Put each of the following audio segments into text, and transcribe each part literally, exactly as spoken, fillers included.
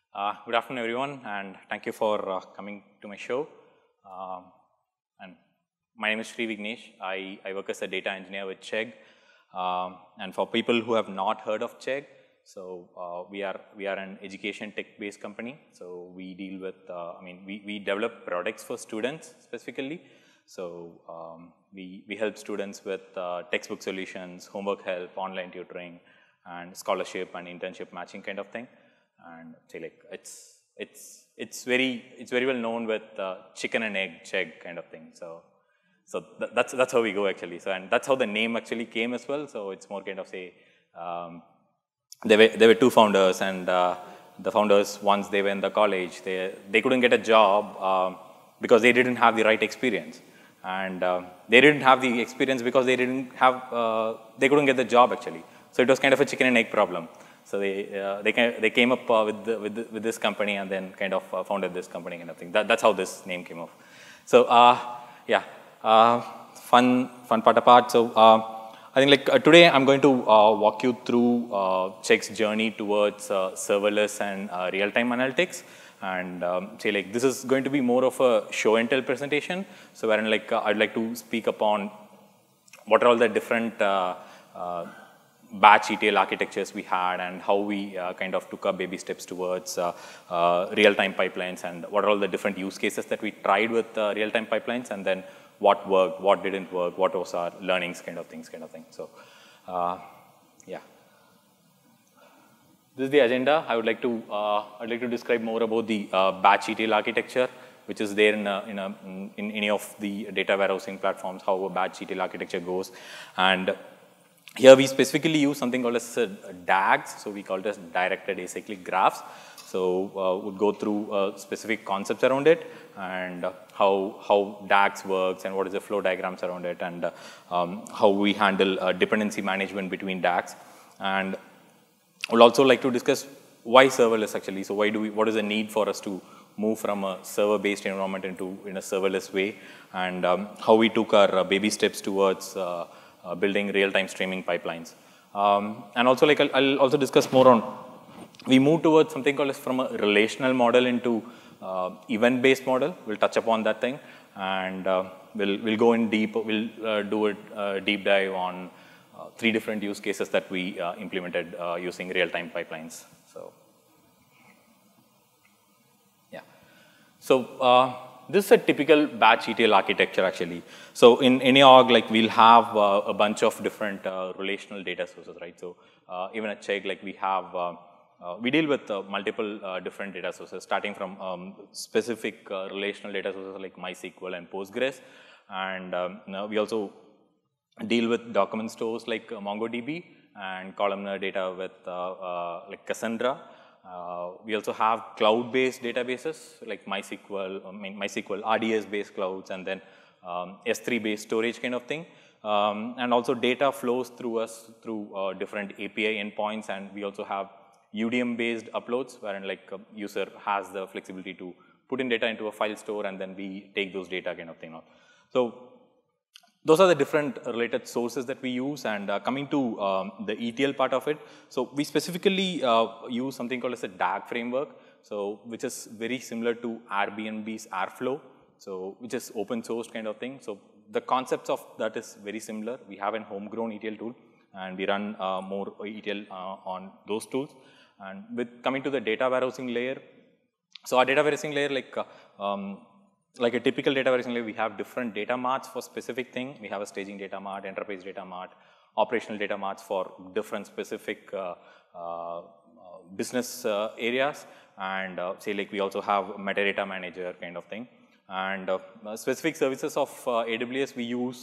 Uh, good afternoon, everyone, and thank you for uh, coming to my show. Um, and my name is Srivignesh. I, I work as a data engineer with Chegg. Um, and for people who have not heard of Chegg, so uh, we are we are an education tech-based company. So we deal with, uh, I mean, we, we develop products for students specifically. So um, we we help students with uh, textbook solutions, homework help, online tutoring, and scholarship and internship matching kind of thing. And say like it's it's it's very it's very well known with uh, chicken and egg Chegg kind of thing. So so th that's that's how we go actually. So and that's how the name actually came as well. So it's more kind of say um, there were there were two founders, and uh, the founders, once they were in the college, they they couldn't get a job um, because they didn't have the right experience, and um, they didn't have the experience because they didn't have uh, they couldn't get the job actually. So it was kind of a chicken and egg problem. So they uh, they came, they came up uh, with, the, with the, with this company and then kind of uh, founded this company kind of thing. That, that's how this name came off. So uh, yeah, uh, fun fun part apart. So uh, I think like uh, today I'm going to uh, walk you through uh, Chegg's journey towards uh, serverless and uh, real-time analytics. And um, say like this is going to be more of a show and tell presentation. So wherein like uh, I'd like to speak upon what are all the different uh, uh, batch E T L architectures we had, and how we uh, kind of took our baby steps towards uh, uh, real-time pipelines, and what are all the different use cases that we tried with uh, real-time pipelines, and then what worked, what didn't work, what was our learnings kind of things kind of thing. So uh, yeah, this is the agenda. I would like to uh, I'd like to describe more about the uh, batch E T L architecture, which is there in, a, in, a, in any of the data warehousing platforms, how a batch E T L architecture goes. And here we specifically use something called as uh, D A Gs, so we call it as directed acyclic graphs. So uh, we'll go through uh, specific concepts around it, and uh, how, how D A Gs works, and what is the flow diagrams around it, and uh, um, how we handle uh, dependency management between D A Gs. And we'll also like to discuss why serverless actually. So why do we, what is the need for us to move from a server-based environment into in a serverless way, and um, how we took our uh, baby steps towards uh, Uh, building real-time streaming pipelines. Um, and also like I'll, I'll also discuss more on, we move towards something called as from a relational model into uh, event-based model. We'll touch upon that thing, and uh, we'll, we'll go in deep, we'll uh, do a uh, deep dive on uh, three different use cases that we uh, implemented uh, using real-time pipelines. So yeah, so uh, this is a typical batch E T L architecture actually. So in any org, like we'll have uh, a bunch of different uh, relational data sources, right? So uh, even at Chegg, like we have, uh, uh, we deal with uh, multiple uh, different data sources, starting from um, specific uh, relational data sources like MySQL and Postgres. And um, you know, we also deal with document stores like uh, MongoDB, and columnar data with uh, uh, like Cassandra. Uh, we also have cloud-based databases like MySQL, I mean MySQL R D S-based clouds, and then um, S three-based storage kind of thing. Um, and also data flows through us through uh, different A P I endpoints, and we also have U D M-based uploads, wherein like a user has the flexibility to put in data into a file store, and then we take those data kind of thing out. So those are the different related sources that we use. And uh, coming to um, the E T L part of it, so we specifically uh, use something called as a D A G framework, so which is very similar to Airbnb's Airflow, so which is open source kind of thing. So the concepts of that is very similar. We have an homegrown E T L tool, and we run uh, more E T L uh, on those tools. And with coming to the data warehousing layer, so our data warehousing layer, like uh, um, like a typical data warehousing layer, we have different data marts for specific thing. We have a staging data mart, enterprise data mart, operational data marts for different specific uh, uh, business uh, areas. And uh, say like we also have metadata manager kind of thing. And uh, specific services of uh, A W S, we use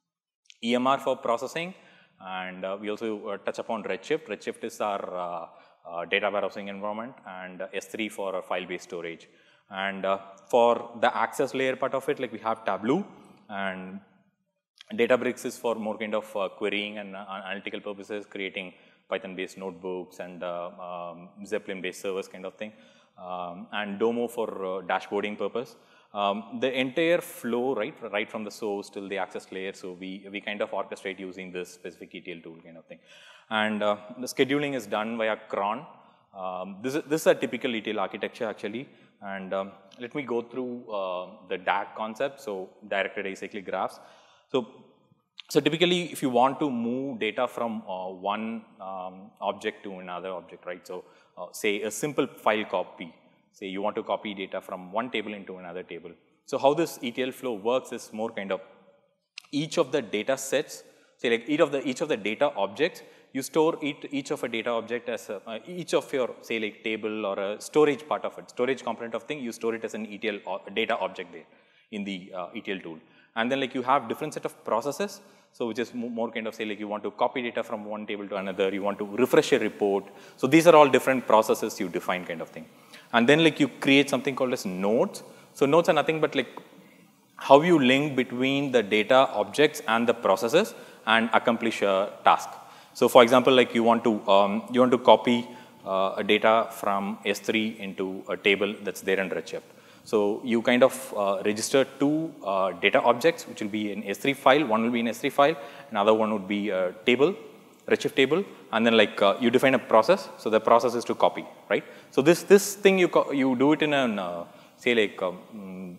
E M R for processing, and uh, we also uh, touch upon Redshift. Redshift is our uh, uh, data warehousing environment, and uh, S three for uh, file-based storage. And uh, for the access layer part of it, like we have Tableau, and Databricks is for more kind of uh, querying and uh, analytical purposes, creating Python-based notebooks and uh, um, Zeppelin-based servers kind of thing, um, and Domo for uh, dashboarding purpose. Um, the entire flow, right, right from the source till the access layer, so we, we kind of orchestrate using this specific E T L tool kind of thing. And uh, the scheduling is done via cron. Um, this, is, this is a typical E T L architecture actually, and um, let me go through uh, the D A G concept, so directed acyclic graphs. So, so typically if you want to move data from uh, one um, object to another object, right? So uh, say a simple file copy, say you want to copy data from one table into another table. So how this E T L flow works is more kind of each of the data sets, say like each of the, each of the data objects, you store each, each of a data object as a, uh, each of your say like table or a storage part of it, storage component of thing, you store it as an E T L or data object there in the uh, E T L tool. And then like you have different set of processes, so which is more kind of say like you want to copy data from one table to another, you want to refresh a report. So these are all different processes you define kind of thing. And then like you create something called as nodes. So nodes are nothing but like how you link between the data objects and the processes and accomplish a task. So for example, like you want to, um, you want to copy uh, a data from S three into a table that's there in Redshift. So you kind of uh, register two uh, data objects, which will be an S three file, one will be an S three file, another one would be a table, Redshift table, and then like uh, you define a process, so the process is to copy, right? So this, this thing you, you do it in an, uh, say like, um,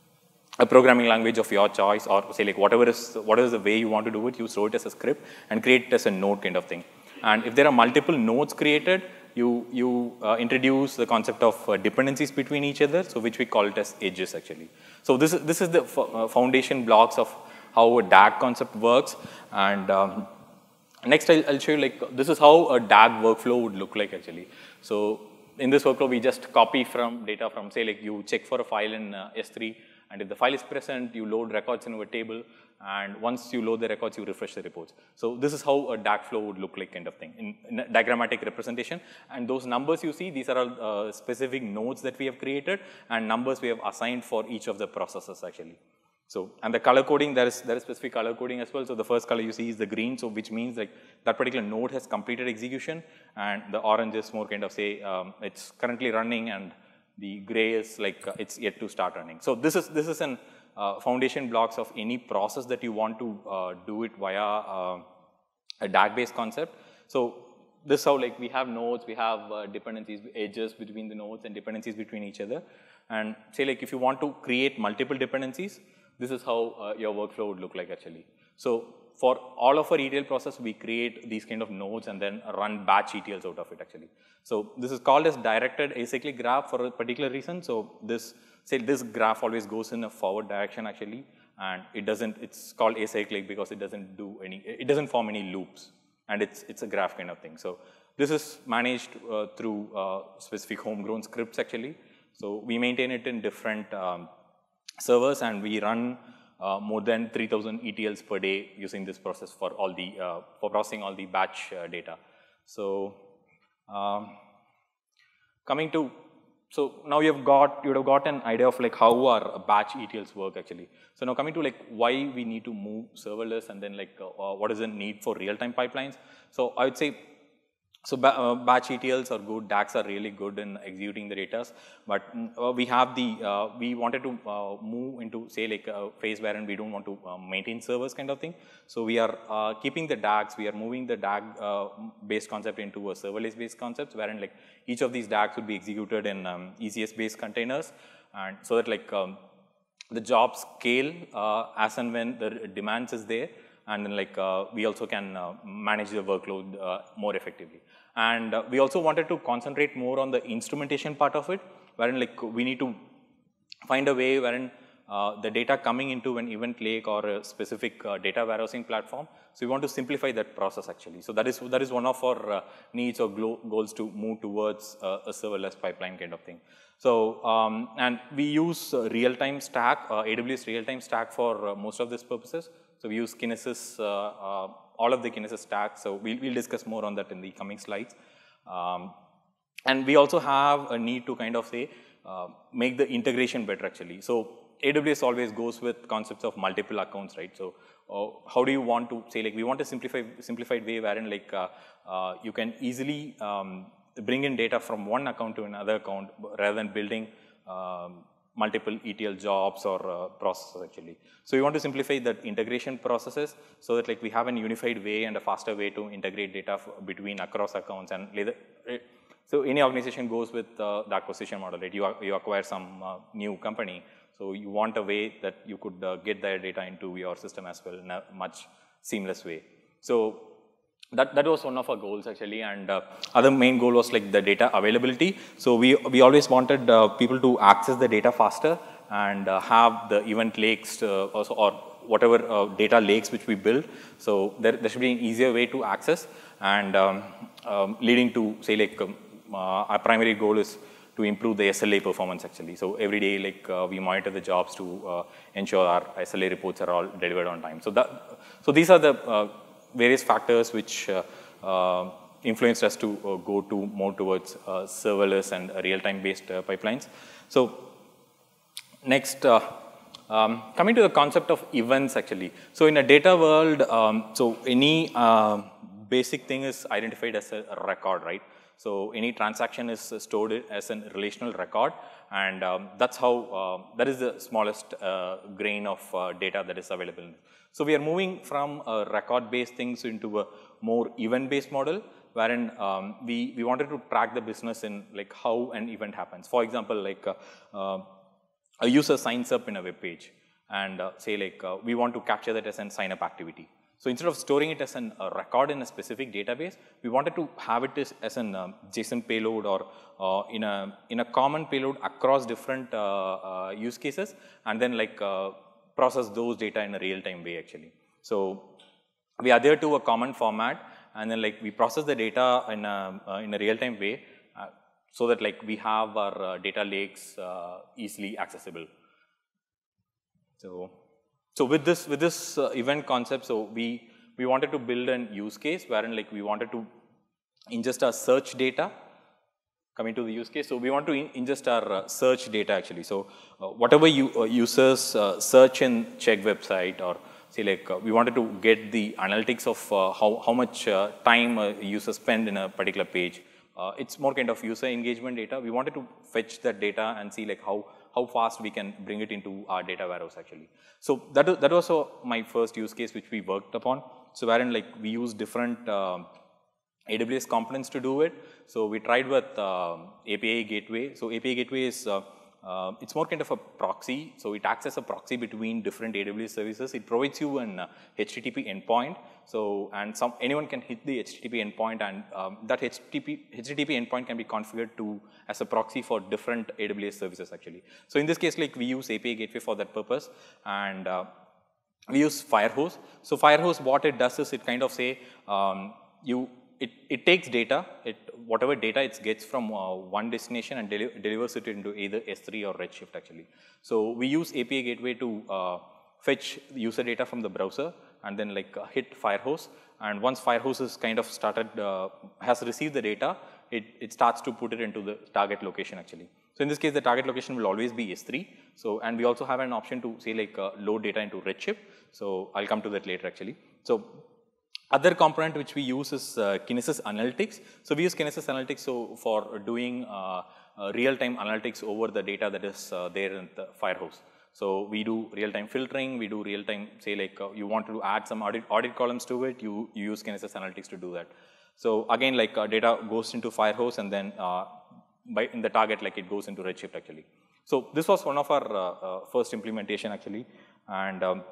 a programming language of your choice, or say like whatever is, what is the way you want to do it, you store it as a script and create it as a node kind of thing. And if there are multiple nodes created, you, you uh, introduce the concept of uh, dependencies between each other, so which we call it as edges actually. So this is, this is the uh, foundation blocks of how a D A G concept works. And um, next I'll, I'll show you like, this is how a D A G workflow would look like actually. So in this workflow, we just copy from data from, say like you check for a file in uh, S three, and if the file is present, you load records into a table, and once you load the records, you refresh the reports. So this is how a D A G flow would look like kind of thing in, in a diagrammatic representation. And those numbers you see, these are all uh, specific nodes that we have created and numbers we have assigned for each of the processes actually. So, and the color coding, there is, there is specific color coding as well. So the first color you see is the green, so which means like that particular node has completed execution, and the orange is more kind of say, um, it's currently running, and the gray is like uh, it's yet to start running. So this is, this is an uh, foundation blocks of any process that you want to uh, do it via uh, a D A G-based concept. So this is how like we have nodes, we have uh, dependencies, edges between the nodes and dependencies between each other. And say like if you want to create multiple dependencies, this is how uh, your workflow would look like actually. So for all of our E T L process, we create these kind of nodes and then run batch E T Ls out of it actually. So this is called as directed acyclic graph for a particular reason. So this, say this graph always goes in a forward direction actually, and it doesn't, it's called acyclic because it doesn't do any, it doesn't form any loops, and it's, it's a graph kind of thing. So this is managed uh, through uh, specific homegrown scripts actually. So we maintain it in different um, servers, and we run uh, more than three thousand E T Ls per day using this process for all the, uh, for processing all the batch uh, data. So um, coming to, so now you've got, you would have got an idea of like how our batch E T Ls work actually. So now coming to like why we need to move serverless, and then like uh, what is the need for real-time pipelines. So I would say, so ba uh, batch E T Ls are good, D A Gs are really good in executing the data, but uh, we have the, uh, we wanted to uh, move into say like a phase wherein we don't want to uh, maintain servers kind of thing. So we are uh, keeping the D A Gs, we are moving the D A G uh, based concept into a serverless based concept, wherein like each of these D A Gs would be executed in um, E C S based containers, and so that like um, the jobs scale uh, as and when the demands is there. And then like uh, we also can uh, manage the workload uh, more effectively. And uh, we also wanted to concentrate more on the instrumentation part of it, wherein like we need to find a way wherein uh, the data coming into an event lake or a specific uh, data warehousing platform. So we want to simplify that process actually. So that is, that is one of our uh, needs or goals to move towards uh, a serverless pipeline kind of thing. So, um, and we use uh, real-time stack, uh, A W S real-time stack for uh, most of these purposes. So we use Kinesis, uh, uh, all of the Kinesis stack. So we'll, we'll discuss more on that in the coming slides. Um, and we also have a need to kind of say, uh, make the integration better actually. So A W S always goes with concepts of multiple accounts, right? So uh, how do you want to say, like we want a simplified, simplified way wherein like uh, uh, you can easily um, bring in data from one account to another account rather than building um, multiple E T L jobs or uh, processes actually. So we want to simplify that integration processes so that like we have an unified way and a faster way to integrate data between across accounts, and later, So any organization goes with uh, the acquisition model, right? You, you acquire some uh, new company, so you want a way that you could uh, get their data into your system as well in a much seamless way. So that, that was one of our goals actually, and uh, other main goal was like the data availability. So we, we always wanted uh, people to access the data faster and uh, have the event lakes uh, also, or whatever uh, data lakes which we build. So there, there should be an easier way to access, and um, um, leading to say like um, uh, our primary goal is to improve the S L A performance actually. So every day like uh, we monitor the jobs to uh, ensure our S L A reports are all delivered on time. So that, so these are the uh, various factors which uh, uh, influenced us to uh, go to more towards uh, serverless and uh, real-time based uh, pipelines. So next, uh, um, coming to the concept of events actually. So in a data world, um, so any uh, basic thing is identified as a record, right? So any transaction is stored as a relational record, and um, that's how, uh, that is the smallest uh, grain of uh, data that is available. So we are moving from a record-based things into a more event-based model, wherein um, we, we wanted to track the business in like how an event happens. For example, like uh, uh, a user signs up in a web page, and uh, say like uh, we want to capture that as a sign up activity. So instead of storing it as an, a record in a specific database, we wanted to have it as, as an um, JSON payload, or uh, in a in a common payload across different uh, uh, use cases, and then like uh, process those data in a real-time way actually. So we adhere to a common format, and then like we process the data in a uh, in a real-time way, uh, so that like we have our uh, data lakes uh, easily accessible. So. So with this with this uh, event concept, so we we wanted to build an use case wherein like we wanted to ingest our search data. Coming to the use case, so we want to in ingest our uh, search data actually. So uh, whatever you uh, users uh, search in Chegg website, or say like uh, we wanted to get the analytics of uh, how how much uh, time a user spend in a particular page. Uh, it's more kind of user engagement data. We wanted to fetch that data and see like how how fast we can bring it into our data warehouse actually. So that, that was uh, my first use case which we worked upon. So wherein like we use different uh, A W S components to do it. So we tried with uh, A P I gateway. So A P I gateway is, uh, uh, it's more kind of a proxy. So it acts as a proxy between different A W S services. It provides you an uh, H T T P endpoint. So, and some, anyone can hit the H T T P endpoint, and um, that H T T P, H T T P endpoint can be configured to as a proxy for different A W S services actually. So in this case, like we use A P I gateway for that purpose, and uh, we use Firehose. So Firehose, what it does is it kind of say, um, you, it, it takes data, it, whatever data it gets from uh, one destination and deli delivers it into either S three or Redshift actually. So we use A P I gateway to uh, fetch user data from the browser, and then like uh, hit Firehose, and once Firehose is kind of started, uh, has received the data, it, it starts to put it into the target location actually. So in this case, the target location will always be S three. So, and we also have an option to say like uh, load data into Redshift. So I'll come to that later actually. So other component which we use is uh, Kinesis Analytics. So we use Kinesis Analytics so for doing uh, uh, real-time analytics over the data that is uh, there in the Firehose. So we do real-time filtering, we do real-time, say like uh, you want to add some audit, audit columns to it, you, you use Kinesis Analytics to do that. So again, like uh, data goes into Firehose, and then uh, by in the target, like it goes into Redshift actually. So this was one of our uh, uh, first implementation actually. And um,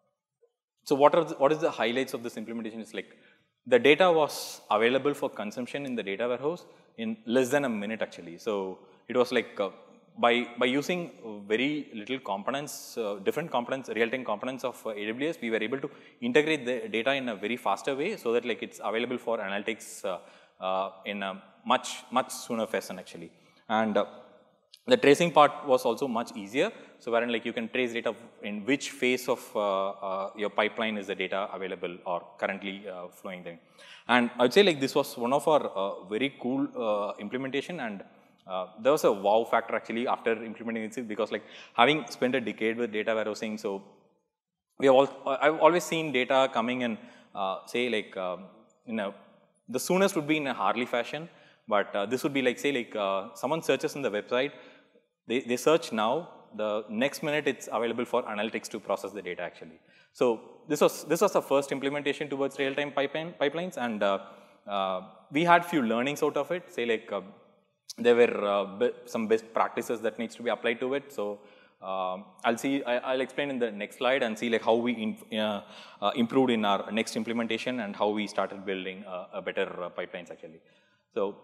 so what are the, what is the highlights of this implementation is like the data was available for consumption in the data warehouse in less than a minute actually. So it was like uh, by by using very little components, uh, different components, real-time components of uh, A W S, we were able to integrate the data in a very faster way, so that like it's available for analytics uh, uh, in a much much sooner fashion actually. And uh, the tracing part was also much easier. So wherein like you can trace data in which phase of uh, uh, your pipeline is the data available or currently uh, flowing there. And I would say like this was one of our uh, very cool uh, implementation, and uh, there was a wow factor actually after implementing it, because like having spent a decade with data warehousing, so we have all, I've always seen data coming in, uh, say like um, in a, the soonest would be in a Harley fashion, but uh, this would be like say like uh, someone searches in the website, they, they search now, the next minute it's available for analytics to process the data actually. So this was this was the first implementation towards real-time pipeline, pipelines, and uh, uh, we had few learnings out of it. Say like uh, there were uh, some best practices that needs to be applied to it. So um, I'll see, I, I'll explain in the next slide and see like how we in, uh, uh, improved in our next implementation and how we started building uh, a better uh, pipelines actually. So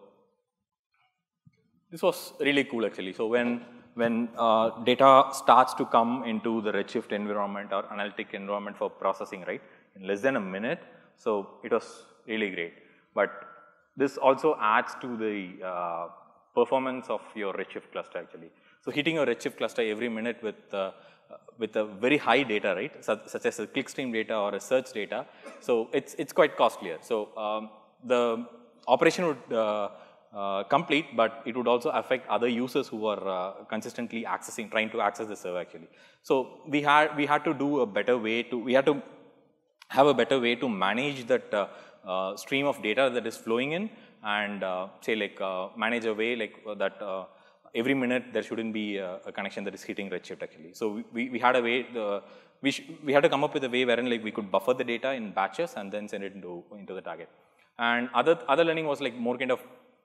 this was really cool actually. So when when uh, data starts to come into the Redshift environment or analytic environment for processing, right, in less than a minute, so it was really great. But this also adds to the uh, performance of your Redshift cluster actually. So hitting your Redshift cluster every minute with uh, with a very high data, right, such, such as a clickstream data or a search data, so it's it's quite costlier. So um, the operation would uh, uh, complete, but it would also affect other users who are uh, consistently accessing, trying to access the server actually. So we had we had to do a better way to we had to have a better way to manage that uh, uh, stream of data that is flowing in, and uh, say like uh, manage a way like uh, that uh, every minute there shouldn't be a, a connection that is hitting Redshift actually. So we, we had a way, the, we, we had to come up with a way wherein like we could buffer the data in batches and then send it into, into the target. And other, other learning was like more kind of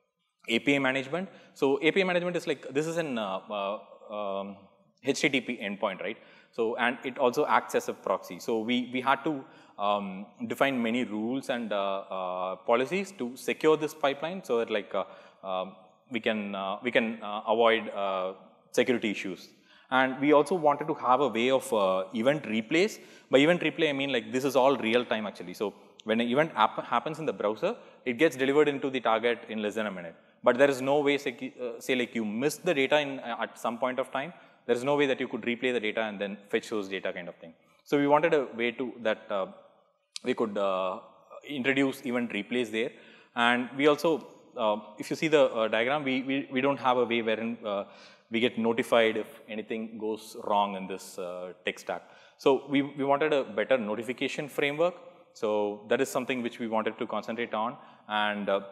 A P I management. So A P I management is like, this is an uh, uh, um, H T T P endpoint, right? So, and it also acts as a proxy. So we, we had to um, define many rules and uh, uh, policies to secure this pipeline so that like uh, um, we can, uh, we can uh, avoid uh, security issues. And we also wanted to have a way of uh, event replays. By event replay, I mean like this is all real time actually. So when an event happens in the browser, it gets delivered into the target in less than a minute. But there is no way, say, uh, say like you missed the data in, uh, at some point of time, there is no way that you could replay the data and then fetch those data kind of thing. So we wanted a way to that uh, we could uh, introduce event replays there. And we also, uh, if you see the uh, diagram, we, we, we don't have a way wherein uh, we get notified if anything goes wrong in this uh, tech stack. So we, we wanted a better notification framework. So that is something which we wanted to concentrate on, and uh,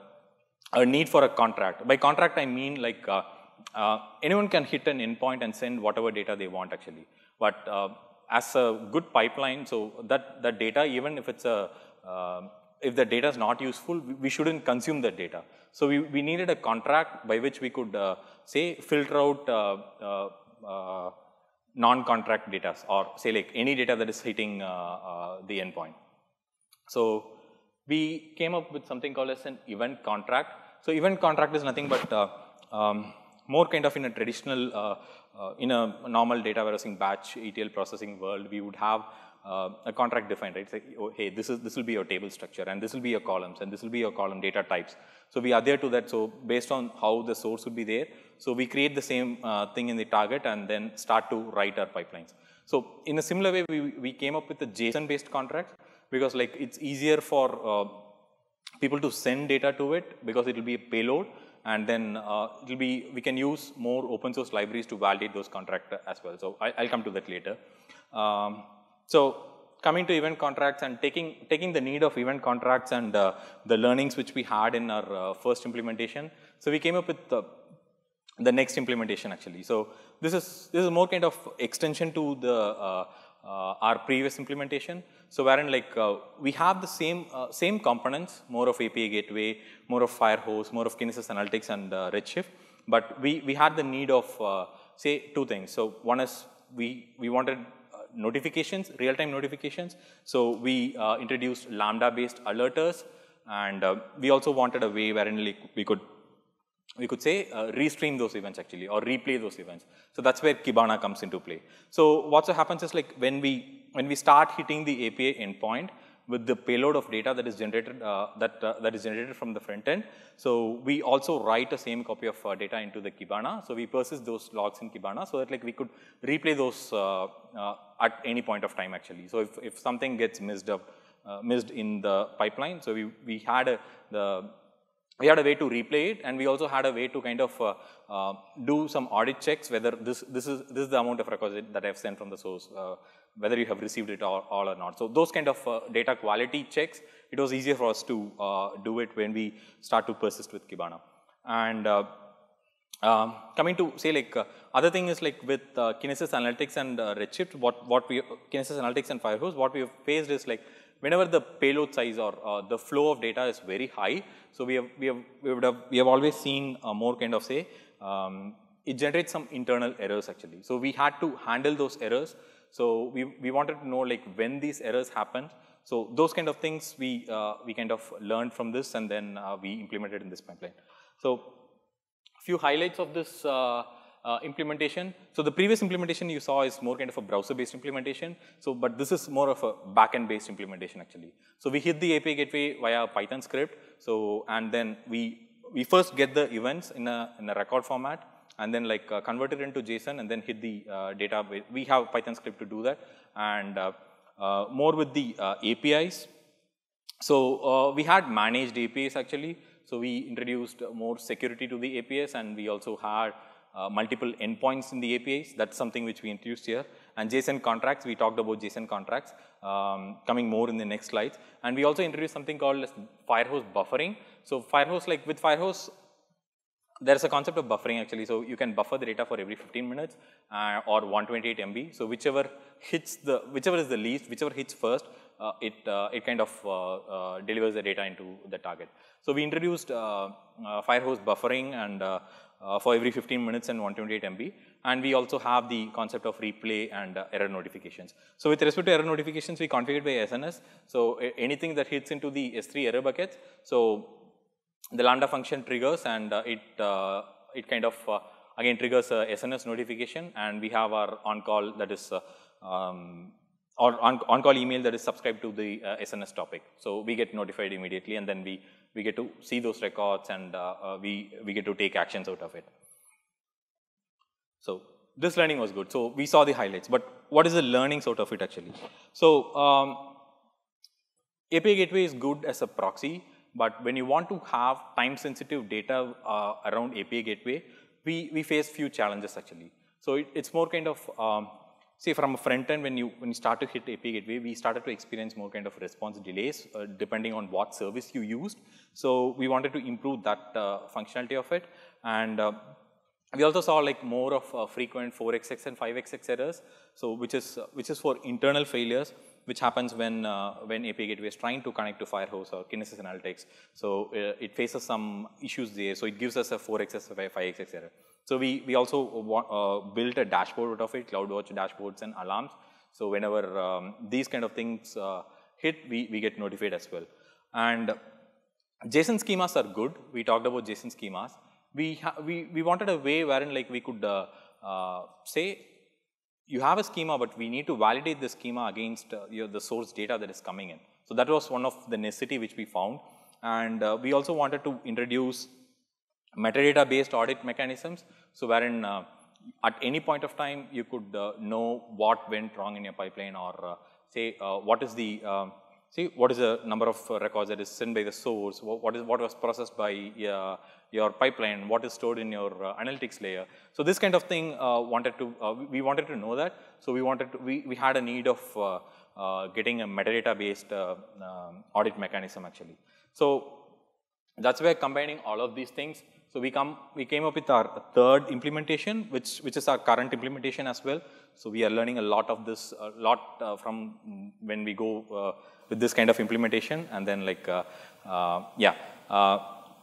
a need for a contract. By contract, I mean like uh, uh, anyone can hit an endpoint and send whatever data they want actually. But uh, as a good pipeline, so that, that data, even if it's a, uh, if the data is not useful, we, we shouldn't consume that data. So we, we needed a contract by which we could uh, say filter out uh, uh, uh, non-contract data, or say like any data that is hitting uh, uh, the endpoint. So we came up with something called as an event contract. So event contract is nothing but uh, um, more kind of in a traditional, uh, uh, in a normal data warehousing batch E T L processing world, we would have uh, a contract defined, right? It's like, oh, hey, this is this will be your table structure, and this will be your columns, and this will be your column data types. So we adhere to that. So based on how the source would be there, so we create the same uh, thing in the target and then start to write our pipelines. So in a similar way, we, we came up with the JSON-based contracts, because like it's easier for uh, people to send data to it because it will be a payload, and then uh, it will be, we can use more open source libraries to validate those contracts as well. So I, I'll come to that later. Um, so coming to event contracts and taking, taking the need of event contracts and uh, the learnings which we had in our uh, first implementation. So we came up with the, the next implementation actually. So this is, this is more kind of extension to the uh, Uh, our previous implementation. So wherein like uh, we have the same uh, same components, more of A P I gateway, more of Firehose, more of Kinesis Analytics and uh, Redshift, but we we had the need of uh, say two things. So one is we we wanted uh, notifications, real-time notifications. So we uh, introduced Lambda-based alerters, and uh, we also wanted a way wherein like we could we could say uh, restream those events actually, or replay those events. So that's where Kibana comes into play. So what happens is like when we when we start hitting the A P I endpoint with the payload of data that is generated uh, that uh, that is generated from the front end. So we also write the same copy of uh, data into the Kibana. So we persist those logs in Kibana so that like we could replay those uh, uh, at any point of time actually. So if if something gets missed up uh, missed in the pipeline, so we we had a, the we had a way to replay it, and we also had a way to kind of uh, uh, do some audit checks whether this this is this is the amount of records that I've sent from the source, uh, whether you have received it all, all or not. So those kind of uh, data quality checks, it was easier for us to uh, do it when we start to persist with Kibana. And uh, um, coming to say like uh, other thing is like with uh, Kinesis Analytics and uh, Redshift, what what we Kinesis Analytics and Firehose, what we have faced is like whenever the payload size or uh, the flow of data is very high, so we have, we have, we would have, we have always seen uh, more kind of say, um, it generates some internal errors actually. So we had to handle those errors. So we, we wanted to know like when these errors happen. So those kind of things we, uh, we kind of learned from this, and then uh, we implemented in this pipeline. So few highlights of this uh, uh, implementation. So the previous implementation you saw is more kind of a browser-based implementation. So, but this is more of a backend-based implementation actually. So we hit the A P I gateway via Python script. So and then we we first get the events in a in a record format, and then like uh, convert it into JSON, and then hit the uh, data. We have Python script to do that, and uh, uh, more with the uh, A P Is. So uh, we had managed A P Is actually. So we introduced more security to the A P Is, and we also had uh, multiple endpoints in the A P Is. That's something which we introduced here. And JSON contracts, we talked about JSON contracts, um, coming more in the next slides. And we also introduced something called Firehose buffering. So Firehose, like with Firehose, there's a concept of buffering actually. So you can buffer the data for every fifteen minutes uh, or one twenty-eight M B. So whichever hits the, whichever is the least, whichever hits first, uh, it, uh, it kind of uh, uh, delivers the data into the target. So we introduced uh, uh, Firehose buffering and uh, uh, for every fifteen minutes and one twenty-eight M B. And we also have the concept of replay and uh, error notifications. So with respect to error notifications, we configured by S N S. So anything that hits into the S three error buckets, so the Lambda function triggers, and uh, it uh, it kind of uh, again triggers a S N S notification, and we have our on-call that is uh, um, or on-call email that is subscribed to the uh, S N S topic. So we get notified immediately, and then we we get to see those records, and uh, uh, we we get to take actions out of it. So this learning was good. So we saw the highlights, but what is the learnings out of it actually? So um, A P I gateway is good as a proxy. But when you want to have time-sensitive data uh, around A P I gateway, we, we face few challenges actually. So it, it's more kind of, um, say from a front end, when you, when you start to hit A P I gateway, we started to experience more kind of response delays uh, depending on what service you used. So we wanted to improve that uh, functionality of it. And uh, we also saw like more of uh, frequent four X X and five X X errors, so which is, uh, which is for internal failures, which happens when, uh, when A P I gateway is trying to connect to Firehose or Kinesis Analytics. So uh, it faces some issues there. So it gives us a four X X or five X X error. So we, we also uh, built a dashboard out of it, CloudWatch dashboards and alarms. So whenever um, these kind of things uh, hit, we, we get notified as well. And JSON schemas are good. We talked about JSON schemas. We, we, we wanted a way wherein like we could uh, uh, say, you have a schema, but we need to validate the schema against uh, your, the source data that is coming in. So that was one of the necessity which we found. And uh, we also wanted to introduce metadata-based audit mechanisms. So wherein uh, at any point of time, you could uh, know what went wrong in your pipeline, or uh, say uh, what is the, uh, see what is the number of uh, records that is sent by the source, what is what was processed by uh, your pipeline, what is stored in your uh, analytics layer. So this kind of thing uh, wanted to, uh, we wanted to know that. So we wanted to, we, we had a need of uh, uh, getting a metadata-based uh, um, audit mechanism actually. So that's where combining all of these things. So we come, we came up with our third implementation, which, which is our current implementation as well. So we are learning a lot of this, a lot uh, from when we go uh, with this kind of implementation, and then like, uh, uh, yeah. Uh,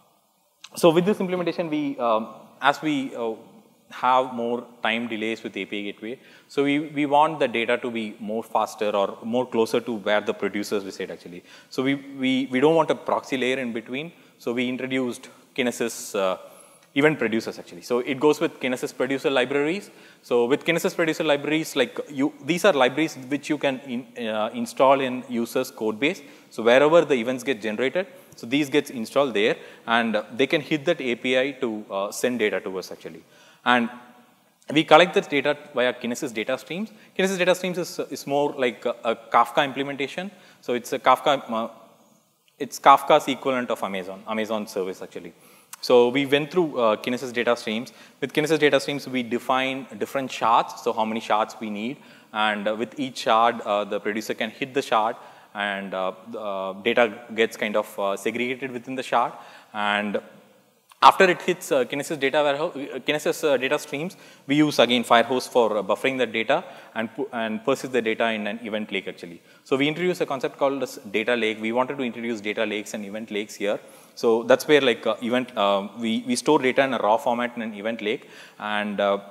So with this implementation, we, um, as we uh, have more time delays with A P I gateway, so we, we want the data to be more faster or more closer to where the producers reside actually. So we, we, we don't want a proxy layer in between. So we introduced Kinesis uh, event producers actually. So it goes with Kinesis producer libraries. So with Kinesis producer libraries, like you, these are libraries which you can in, uh, install in users code base. So wherever the events get generated, so these gets installed there, and uh, they can hit that A P I to uh, send data to us actually. And we collect this data via Kinesis data streams. Kinesis data streams is, is more like a, a Kafka implementation. So it's a Kafka, uh, it's Kafka's equivalent of Amazon, Amazon service actually. So we went through uh, Kinesis data streams. With Kinesis data streams, we define different shards, so how many shards we need. And uh, with each shard, uh, the producer can hit the shard, and uh, uh, data gets kind of uh, segregated within the shard. And After it hits uh, Kinesis data warehouse, uh, Kinesis uh, data streams, we use again Firehose for uh, buffering the data and and persist the data in an event lake actually. So we introduced a concept called as data lake. We wanted to introduce data lakes and event lakes here. So that's where like uh, event uh, we we store data in a raw format in an event lake. And uh,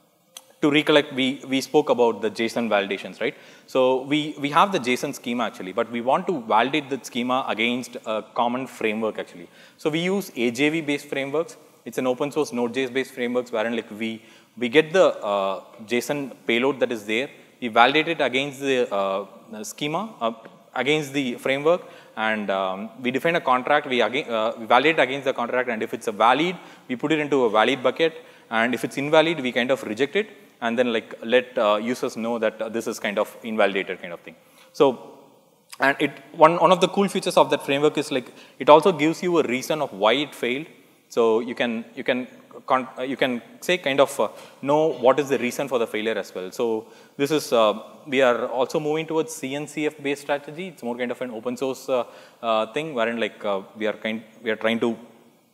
to recollect, we we spoke about the JSON validations, right? So we we have the JSON schema actually, but we want to validate that schema against a common framework actually. So we use A J V based frameworks. It's an open source Node.js based frameworks wherein like we we get the uh, JSON payload that is there. We validate it against the uh, schema, uh, against the framework, and um, we define a contract. We again uh, we validate against the contract, and if it's a valid, we put it into a valid bucket, and if it's invalid, we kind of reject it. And then like let uh, users know that uh, this is kind of invalidated kind of thing. So, and it one one of the cool features of that framework is like it also gives you a reason of why it failed. So you can you can con uh, you can say kind of uh, know what is the reason for the failure as well. So this is uh, we are also moving towards C N C F based strategy. It's more kind of an open source uh, uh, thing wherein like uh, we are kind we are trying to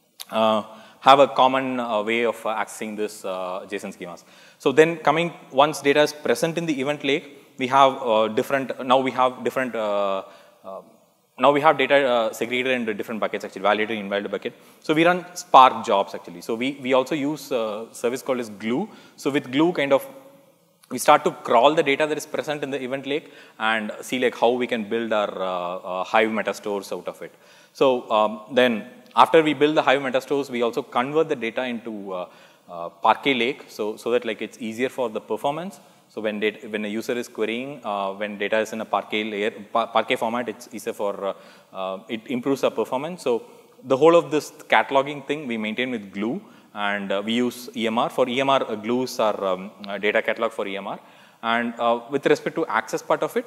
uh, have a common uh, way of uh, accessing this uh, JSON schemas. So then coming, once data is present in the event lake, we have uh, different, now we have different, uh, uh, now we have data uh, segregated into different buckets actually, validated and invalidated bucket. So we run Spark jobs actually. So we, we also use a service called as Glue. So with Glue kind of, we start to crawl the data that is present in the event lake and see like how we can build our uh, uh, Hive meta stores out of it. So um, then after we build the Hive meta stores, we also convert the data into uh, uh, Parquet lake, so so that like it's easier for the performance. So when data, when a user is querying, uh, when data is in a Parquet layer, Parquet format, it's easier for uh, uh, it improves our performance. So the whole of this cataloging thing we maintain with Glue, and uh, we use E M R. For E M R, uh, Glue is our um, uh, data catalog for E M R. And uh, with respect to access part of it,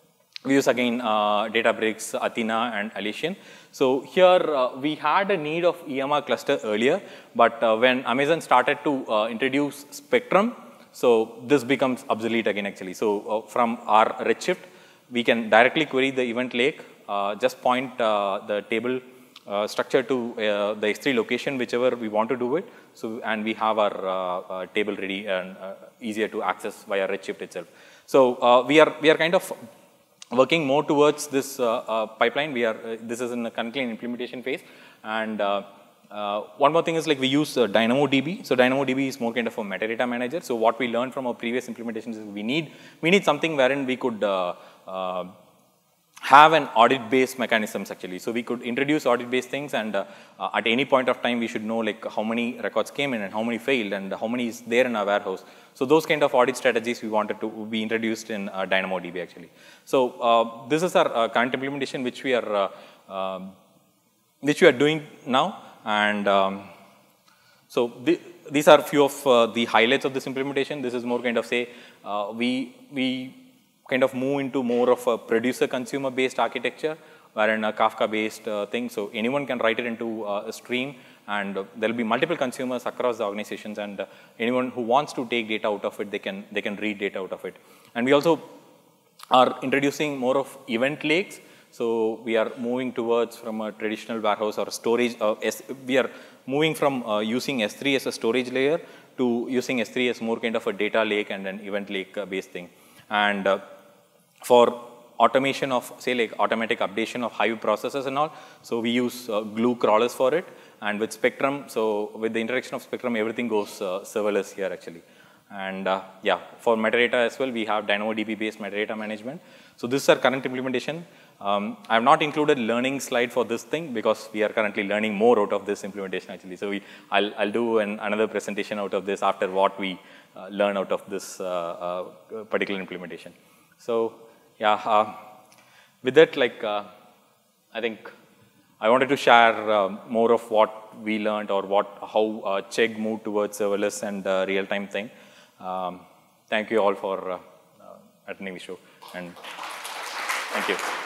we use again uh, Databricks, Athena, and Alician. So here uh, we had a need of E M R cluster earlier, but uh, when Amazon started to uh, introduce Spectrum, so this becomes obsolete again actually. So uh, from our Redshift, we can directly query the event lake, uh, just point uh, the table uh, structure to uh, the S three location, whichever we want to do it. So and we have our uh, uh, table ready and uh, easier to access via Redshift itself. So uh, we are we are kind of working more towards this uh, uh, pipeline. We are uh, this is in the currently in implementation phase, and uh, uh, one more thing is like we use uh, DynamoDB. So DynamoDB is more kind of a metadata manager. So what we learned from our previous implementations is we need we need something wherein we could uh, uh, have an audit-based mechanisms actually. So we could introduce audit-based things, and uh, uh, at any point of time we should know like how many records came in and how many failed and how many is there in our warehouse. So those kind of audit strategies we wanted to be introduced in uh, DynamoDB actually. So uh, this is our uh, current implementation which we are uh, uh, which we are doing now, and um, so the, these are few of uh, the highlights of this implementation. This is more kind of say uh, we we. kind of move into more of a producer-consumer based architecture, wherein a Kafka-based uh, thing. So anyone can write it into uh, a stream, and uh, there will be multiple consumers across the organizations, and uh, anyone who wants to take data out of it, they can they can read data out of it. And we also are introducing more of event lakes. So we are moving towards from a traditional warehouse or storage. Uh, S, we are moving from uh, using S three as a storage layer to using S three as more kind of a data lake and an event lake uh, based thing. And uh, for automation of, say, like automatic updation of Hive processes and all, so we use uh, Glue crawlers for it. And with Spectrum, so with the introduction of Spectrum, everything goes uh, serverless here actually. And uh, yeah, for metadata as well, we have DynamoDB based metadata management. So this is our current implementation. Um, I have not included learning slide for this thing because we are currently learning more out of this implementation actually. So we, I'll, I'll do an, another presentation out of this after what we uh, learn out of this uh, uh, particular implementation. So yeah, uh, with that, like uh, I think I wanted to share uh, more of what we learned or what how uh, Chegg moved towards serverless and uh, real-time thing. Um, thank you all for uh, uh, attending the show, and thank you.